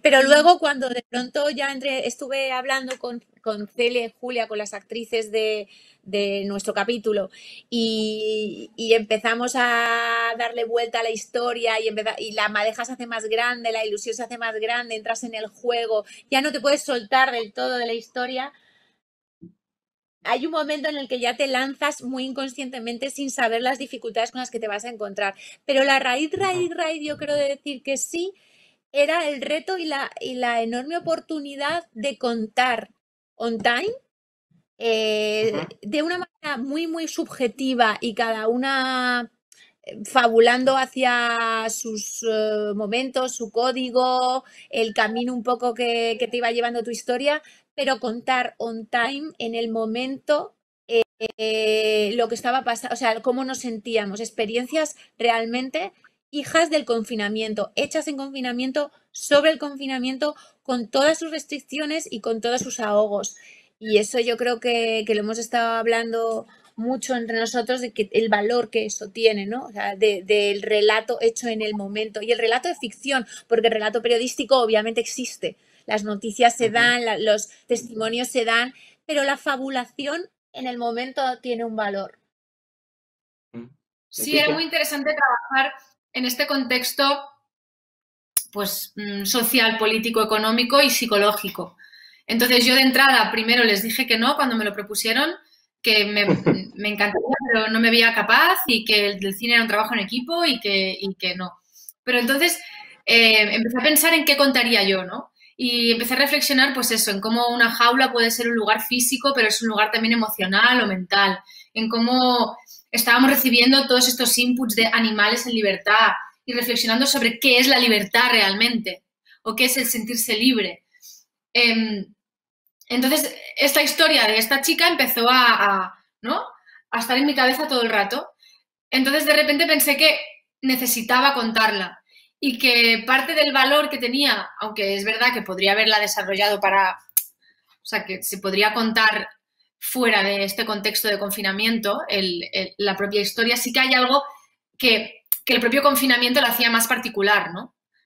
Pero luego cuando de pronto ya estuve hablando con Celia y Julia, con las actrices de nuestro capítulo, y empezamos a darle vuelta a la historia y la madeja se hace más grande, la ilusión se hace más grande, entras en el juego, ya no te puedes soltar del todo de la historia. Hay un momento en el que ya te lanzas muy inconscientemente sin saber las dificultades con las que te vas a encontrar. Pero la raíz, yo creo de decir que sí, era el reto y la enorme oportunidad de contar on time de una manera muy, muy subjetiva y cada una fabulando hacia sus momentos, su código, el camino un poco que te iba llevando tu historia, pero contar on time en el momento lo que estaba pasando, o sea, cómo nos sentíamos, experiencias realmente hijas del confinamiento, hechas en confinamiento, sobre el confinamiento, con todas sus restricciones y con todos sus ahogos. Y eso yo creo que lo hemos estado hablando mucho entre nosotros de que el valor que eso tiene, ¿no? O sea, del relato hecho en el momento. Y el relato de ficción, porque el relato periodístico obviamente existe. Las noticias se dan, los testimonios se dan, pero la fabulación en el momento tiene un valor. Sí, era muy interesante trabajar en este contexto pues social, político, económico y psicológico. Entonces yo de entrada primero les dije que no cuando me lo propusieron, que me encantaría, pero no me veía capaz y que el cine era un trabajo en equipo y que no. Pero entonces empecé a pensar en qué contaría yo, ¿no? Y empecé a reflexionar, pues eso, en cómo una jaula puede ser un lugar físico, pero es un lugar también emocional o mental, en cómo estábamos recibiendo todos estos inputs de animales en libertad y reflexionando sobre qué es la libertad realmente o qué es el sentirse libre. Entonces, esta historia de esta chica empezó ¿no? a estar en mi cabeza todo el rato. Entonces, de repente pensé que necesitaba contarla y que parte del valor que tenía, aunque es verdad que podría haberla desarrollado o sea, que se podría contar fuera de este contexto de confinamiento, la propia historia, sí que hay algo que el propio confinamiento la hacía más particular, ¿no?